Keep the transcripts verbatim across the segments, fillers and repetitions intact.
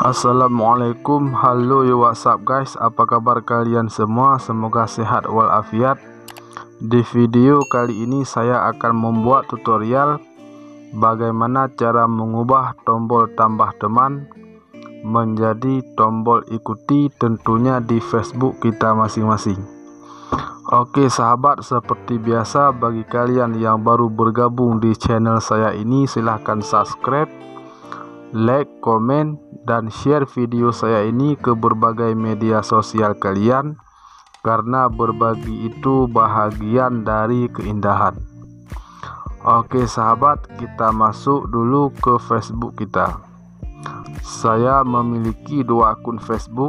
Assalamualaikum, halo yo WhatsApp guys, apa kabar kalian semua? Semoga sehat walafiat. Di video kali ini saya akan membuat tutorial bagaimana cara mengubah tombol tambah teman menjadi tombol ikuti, tentunya di Facebook kita masing-masing. Oke sahabat, seperti biasa bagi kalian yang baru bergabung di channel saya ini, silahkan subscribe, like, komen, dan share video saya ini ke berbagai media sosial kalian, karena berbagi itu bahagian dari keindahan. Oke sahabat, kita masuk dulu ke Facebook kita. Saya memiliki dua akun Facebook.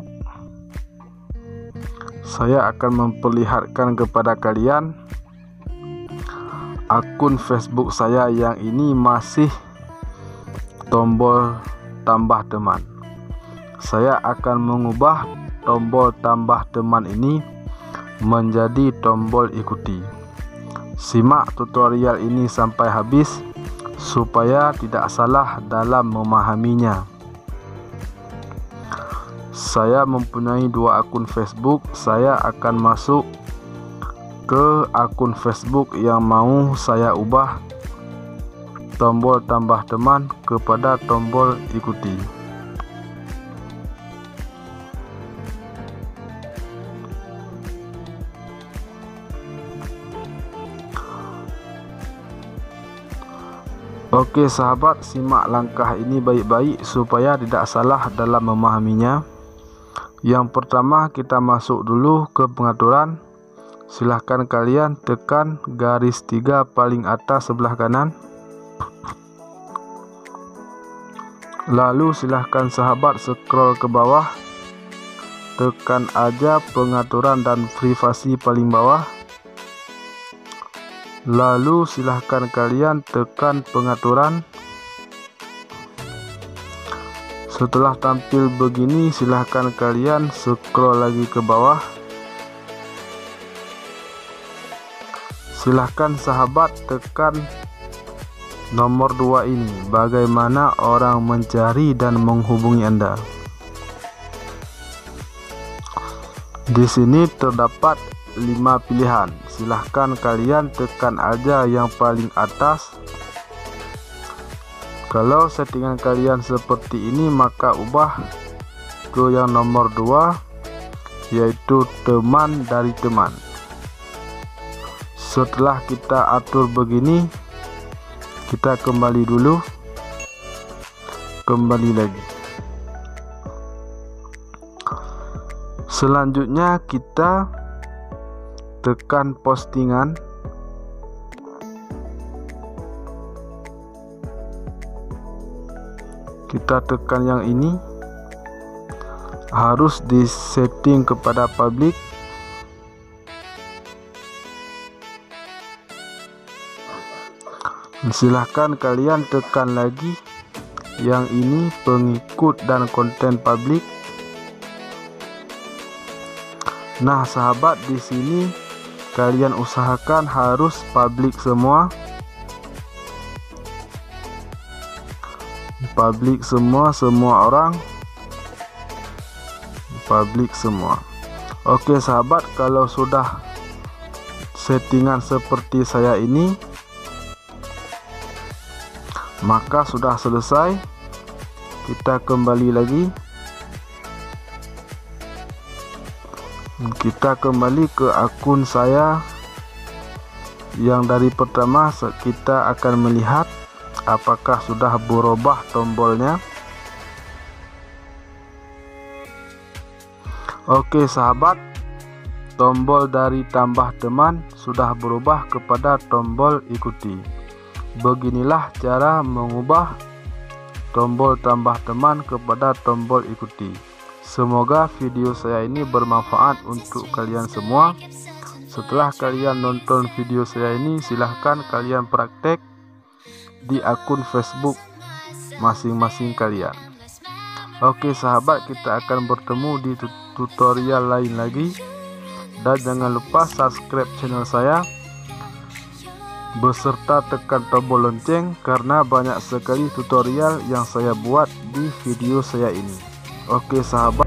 Saya akan memperlihatkan kepada kalian akun Facebook saya yang ini masih tombol tambah teman. Saya akan mengubah tombol tambah teman ini menjadi tombol ikuti. Simak tutorial ini sampai habis supaya tidak salah dalam memahaminya. Saya mempunyai dua akun Facebook. Saya akan masuk ke akun Facebook yang mau saya ubah tombol tambah teman kepada tombol ikuti. Oke sahabat, simak langkah ini baik-baik supaya tidak salah dalam memahaminya. Yang pertama, kita masuk dulu ke pengaturan. Silahkan kalian tekan garis tiga paling atas sebelah kanan. Lalu silahkan sahabat scroll ke bawah, tekan aja pengaturan dan privasi paling bawah. Lalu silahkan kalian tekan pengaturan. Setelah tampil begini, silahkan kalian scroll lagi ke bawah. Silahkan sahabat tekan nomor dua ini, bagaimana orang mencari dan menghubungi Anda. Di sini terdapat lima pilihan. Silahkan kalian tekan aja yang paling atas. Kalau settingan kalian seperti ini, maka ubah ke yang nomor dua, yaitu teman dari teman. Setelah kita atur begini, kita kembali dulu, kembali lagi. Selanjutnya kita tekan postingan. Kita tekan yang ini, harus disetting kepada public. Silahkan kalian tekan lagi yang ini, pengikut dan konten publik. Nah sahabat, di sini kalian usahakan harus publik semua, publik semua, semua orang, publik semua. Oke sahabat, kalau sudah settingan seperti saya ini, maka sudah selesai. Kita kembali lagi, kita kembali ke akun saya yang dari pertama. Kita akan melihat apakah sudah berubah tombolnya. Oke sahabat, tombol dari tambah teman sudah berubah kepada tombol ikuti. Beginilah cara mengubah tombol tambah teman kepada tombol ikuti. Semoga video saya ini bermanfaat untuk kalian semua. Setelah kalian nonton video saya ini, silahkan kalian praktek di akun Facebook masing-masing kalian. Oke sahabat, kita akan bertemu di tutorial lain lagi. Dan jangan lupa subscribe channel saya beserta tekan tombol lonceng, karena banyak sekali tutorial yang saya buat di video saya ini. Oke sahabat,